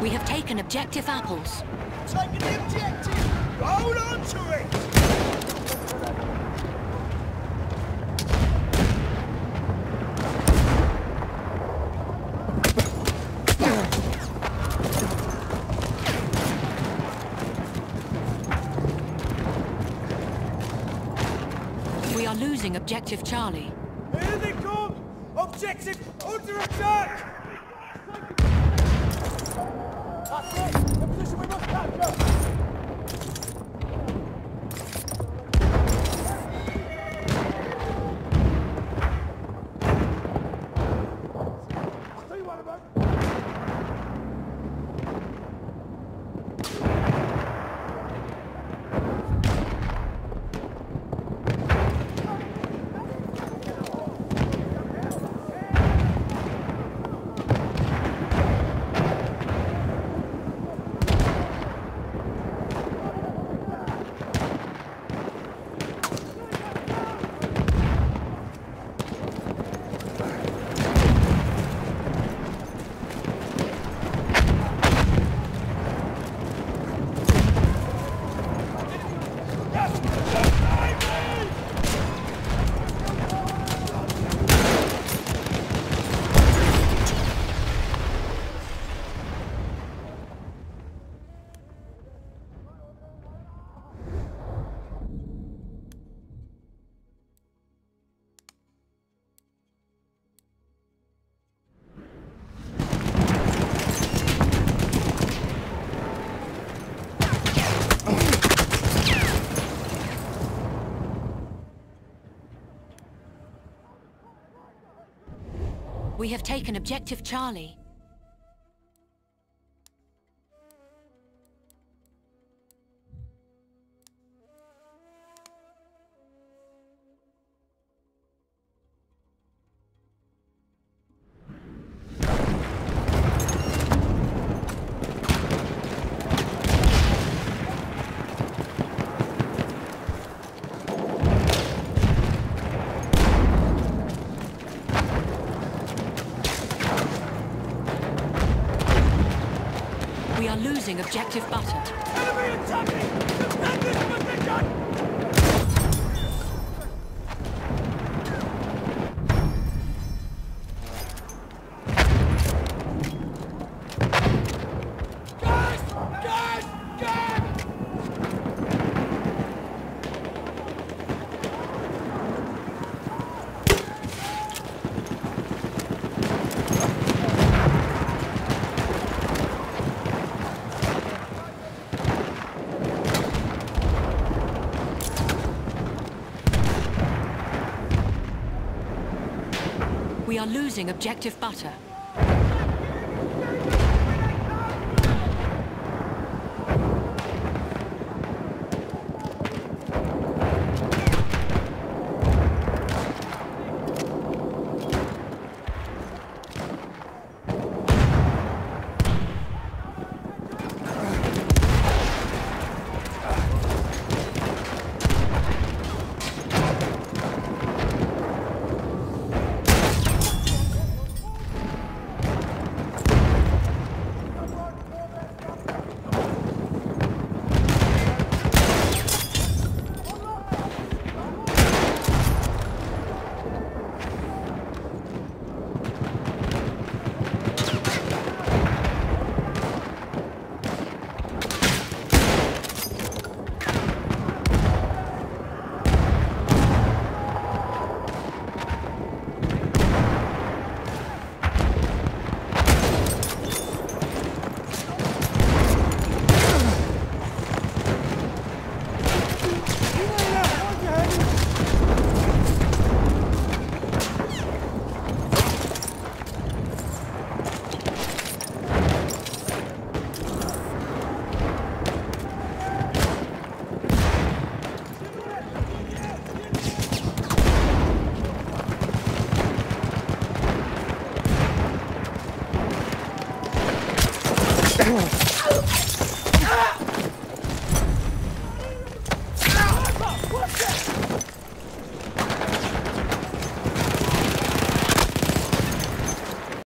We have taken objective apples. Taking the objective! Hold on to it! We are losing objective Charlie. Here they come! Objective under attack! That's it! The position we must capture! I'll tell you what about... We have taken objective Charlie. We are losing objective Butter. Enemy attacking! Defend this position! Guys! Guys! Guys! We are losing objective Butter. Oh!